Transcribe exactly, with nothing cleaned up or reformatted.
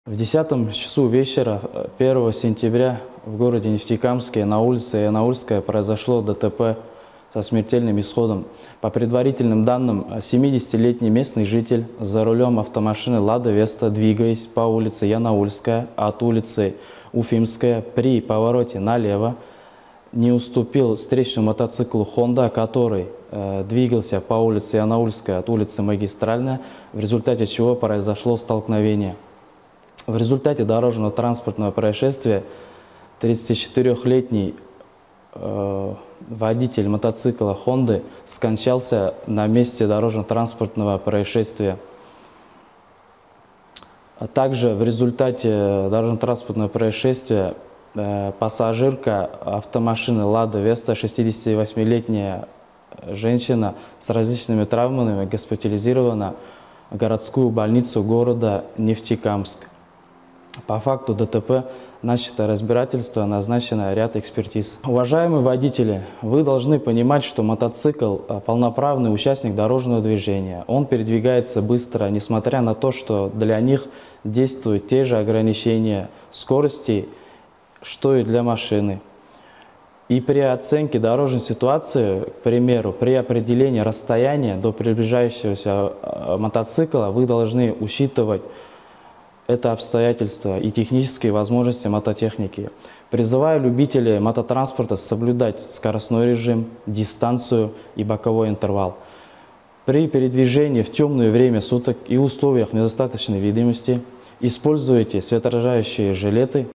В десятом часу вечера первого сентября в городе Нефтекамске на улице Янаульская произошло ДТП со смертельным исходом. По предварительным данным, семидесятилетний местный житель за рулем автомашины «Лада Веста», двигаясь по улице Янаульская от улицы Уфимская, при повороте налево не уступил встречному мотоциклу «Хонда», который э, двигался по улице Янаульская от улицы Магистральная, в результате чего произошло столкновение. В результате дорожно-транспортного происшествия тридцатичетырёхлетний э, водитель мотоцикла «Хонды» скончался на месте дорожно-транспортного происшествия. А также в результате дорожно-транспортного происшествия э, пассажирка автомашины «Лада Веста», шестидесятивосьмилетняя женщина с различными травмами, госпитализирована в городскую больницу города Нефтекамск. По факту ДТП начато разбирательство, назначено ряд экспертиз. Уважаемые водители, вы должны понимать, что мотоцикл – полноправный участник дорожного движения. Он передвигается быстро, несмотря на то, что для них действуют те же ограничения скорости, что и для машины. И при оценке дорожной ситуации, к примеру, при определении расстояния до приближающегося мотоцикла, вы должны учитывать это обстоятельства и технические возможности мототехники. Призываю любителей мототранспорта соблюдать скоростной режим, дистанцию и боковой интервал. При передвижении в темное время суток и условиях недостаточной видимости используйте светоотражающие жилеты.